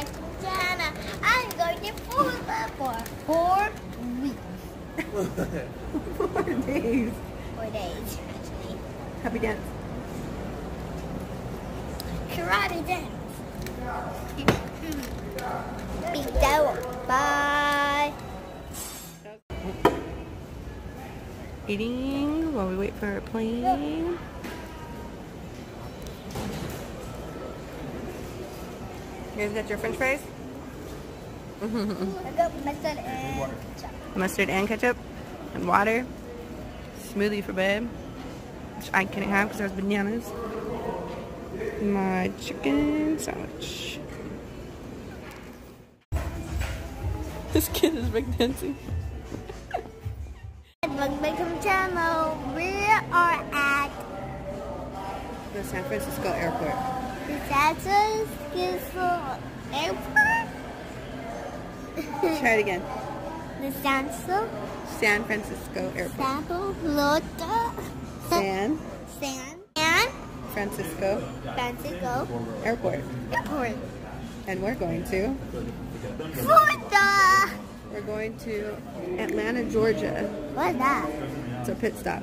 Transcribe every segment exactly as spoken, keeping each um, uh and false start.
Jana. I'm going to Florida for four weeks. Four days. Four days, actually. Happy dance. Karate dance. Big devil. Bye. Eating while we wait for our plane. You guys got your french fries? I got mustard and ketchup. Mustard and ketchup and water. Smoothie for babe, which I couldn't have because there was bananas. My chicken sandwich. This kid is breakdancing. Welcome channel. We are at The San Francisco airport. the San Francisco airport. Try it again. The San Francisco. San Francisco airport. San Francisco. San San San Francisco Francisco airport. airport. And we're going to Florida. we're going to Atlanta, Georgia. What's that? It's a pit stop.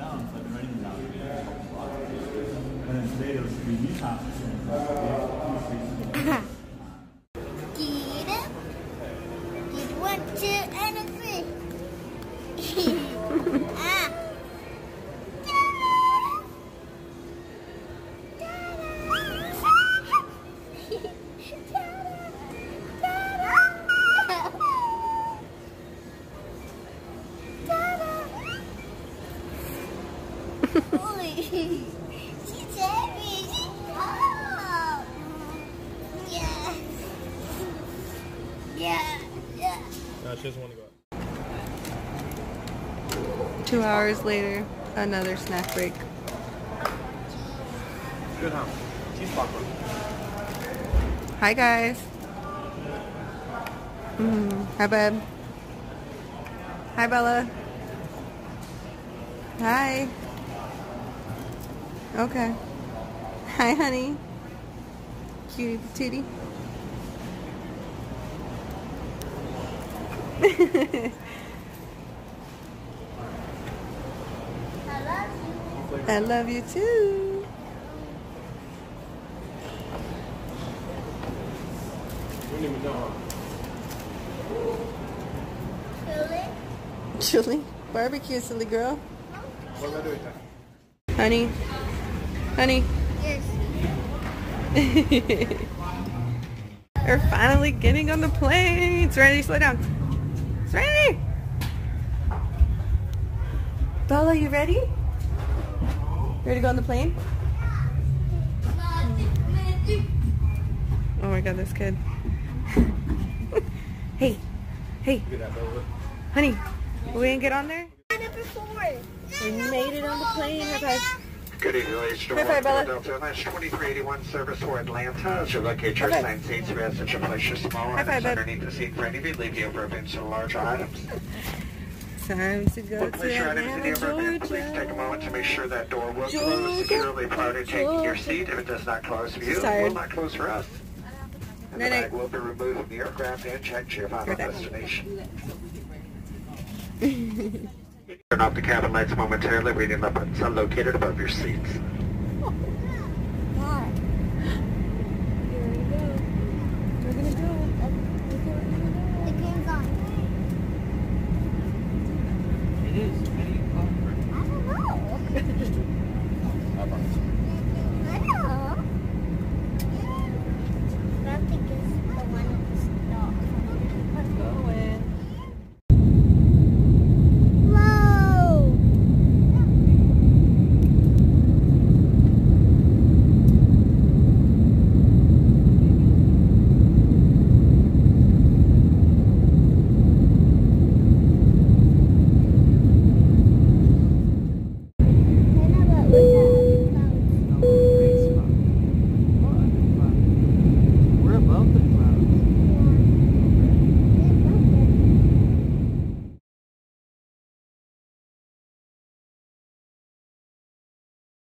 Get it? Get one, two, and a three. Ah. Holy, she's heavy. She's tall. Yeah. Yeah. Yeah. No, she doesn't want to go out. Two hours later, another snack break. Good, huh? Cheese popcorn. Hi guys. Mm, hi babe. Hi Bella. Hi. Okay. Hi honey. Cutie patootie. I love you. I love you too. We don't even know, Really? Chili. Barbecue, silly girl. What am I doing? Honey. Honey. Yes. We're finally getting on the plane. Serenity, slow down. Serenity! Bella, you ready? Ready to go on the plane? Oh my god, this kid. Hey, hey, Look at that, Bella. honey, we didn't get on there? Number four. We made it on the plane. High five. Good evening, ladies and High five, Bella. Philadelphia. That's twenty-three eighty-one service for Atlanta. As you locate your High five. assigned seats, we ask that you place your small High five, items bud. underneath the seat for any of you, leave you over a bench and larger items. Time to go Well, to place your items in the Atlanta, upper bin. Please take a Georgia. moment to make sure that door will Georgia. close securely prior to taking your Georgia. seat. If it does not close for you, She's it tired. will not close for us. And the Night-night. bag will be removed from the aircraft and checked to your final Good night. destination. Turn off the cabin lights momentarily. Reading the buttons are located above your seats.